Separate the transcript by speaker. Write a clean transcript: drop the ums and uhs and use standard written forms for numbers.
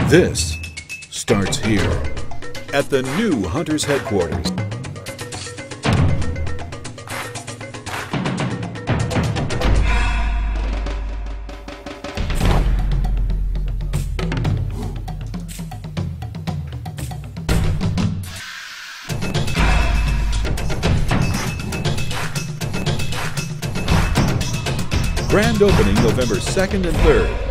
Speaker 1: This starts here at the new Hunter's headquarters. Grand opening November 2nd and 3rd.